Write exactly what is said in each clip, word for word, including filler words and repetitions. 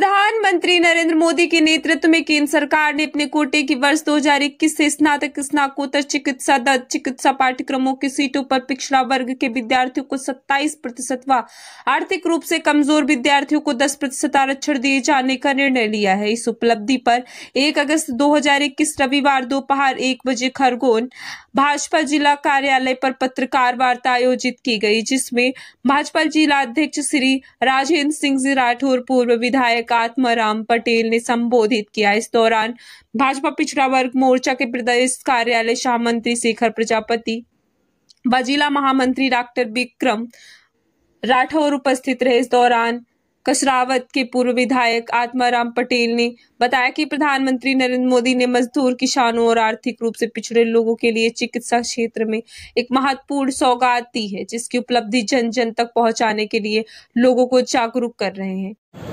प्रधानमंत्री नरेंद्र मोदी के नेतृत्व में केंद्र सरकार ने अपने कोटे की वर्ष दो हज़ार इक्कीस से स्नातक स्नातकोत्तर चिकित्सा दंत चिकित्सा पाठ्यक्रमों की सीटों पर पिछड़ा वर्ग के विद्यार्थियों को सत्ताईस प्रतिशत व आर्थिक रूप से कमजोर विद्यार्थियों को दस प्रतिशत आरक्षण दिए जाने का निर्णय लिया है। इस उपलब्धि पर एक अगस्त दो हज़ार इक्कीस रविवार दोपहर एक बजे खरगोन भाजपा जिला कार्यालय पर पत्रकार वार्ता आयोजित की गई, जिसमें भाजपा जिला अध्यक्ष श्री राजेंद्र सिंह जी राठौर, पूर्व विधायक आत्माराम पटेल ने संबोधित किया। इस दौरान भाजपा पिछड़ा वर्ग मोर्चा के प्रदेश कार्यालय शाह मंत्री शेखर प्रजापति व जिला महामंत्री डॉक्टर विक्रम राठौर उपस्थित रहे। इस दौरान कसरावत के पूर्व विधायक आत्माराम पटेल ने बताया कि प्रधानमंत्री नरेंद्र मोदी ने मजदूर, किसानों और आर्थिक रूप से पिछड़े लोगों के लिए चिकित्सा क्षेत्र में एक महत्वपूर्ण सौगात दी है, जिसकी उपलब्धि जन जन तक पहुंचाने के लिए लोगों को जागरूक कर रहे हैं।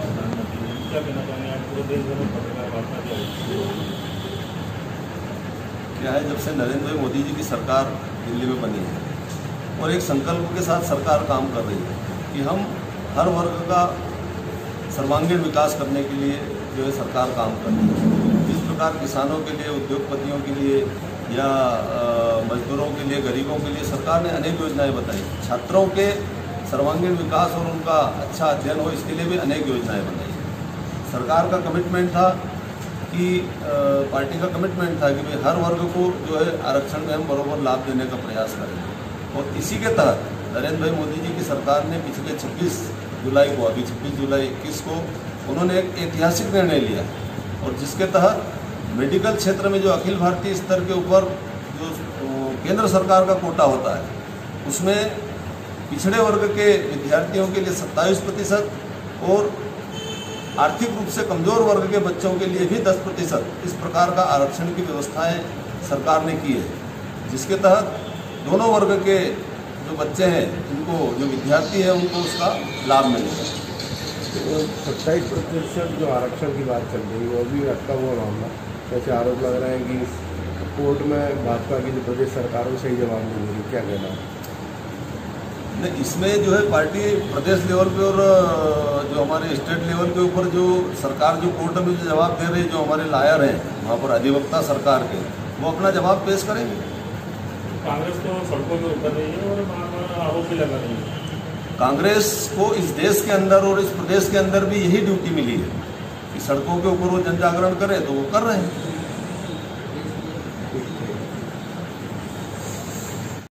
क्या है, जब से नरेंद्र भाई मोदी जी की सरकार दिल्ली में बनी है और एक संकल्प के साथ सरकार काम कर रही है कि हम हर वर्ग का सर्वांगीण विकास करने के लिए जो है सरकार काम कर रही है। इस प्रकार किसानों के लिए, उद्योगपतियों के लिए या मजदूरों के लिए, गरीबों के लिए सरकार ने अनेक योजनाएं बताई। छात्रों के सर्वांगीण विकास और उनका अच्छा अध्ययन हो, इसके लिए भी अनेक योजनाएं बनाई। सरकार का कमिटमेंट था कि पार्टी का कमिटमेंट था कि भाई हर वर्ग को जो है आरक्षण में हम बराबर लाभ देने का प्रयास करेंगे। और इसी के तहत नरेंद्र भाई मोदी जी की सरकार ने पिछले छब्बीस जुलाई को अभी छब्बीस जुलाई इक्कीस को उन्होंने एक ऐतिहासिक निर्णय लिया और जिसके तहत मेडिकल क्षेत्र में जो अखिल भारतीय स्तर के ऊपर जो केंद्र सरकार का कोटा होता है, उसमें पिछड़े वर्ग के विद्यार्थियों के लिए सत्ताईस प्रतिशत और आर्थिक रूप से कमजोर वर्ग के बच्चों के लिए भी दस प्रतिशत इस प्रकार का आरक्षण की व्यवस्थाएं सरकार ने की है, जिसके तहत दोनों वर्ग के जो बच्चे हैं, उनको जो विद्यार्थी है, उनको उसका लाभ मिलेगा। तो सत्ताईस प्रतिशत जो आरक्षण की बात चल रही है वो भी अटका हुआ मामला, जैसे आरोप लग रहा है कि कोर्ट में भाजपा की जो प्रदेश सरकार को सही जवाब नहीं मिली, क्या कहना है? नहीं, इसमें जो है पार्टी प्रदेश लेवल पे और जो हमारे स्टेट लेवल के ऊपर जो सरकार जो कोर्ट में जो जवाब दे रही है, जो हमारे लायर हैं वहाँ पर अधिवक्ता सरकार के, वो अपना जवाब पेश करेंगे। कांग्रेस तो सड़कों में उतर रही है और आरोप भी लगा रही है। कांग्रेस को इस देश के अंदर और इस प्रदेश के अंदर भी यही ड्यूटी मिली है कि सड़कों के ऊपर वो जन जागरण करे, तो वो कर रहे हैं।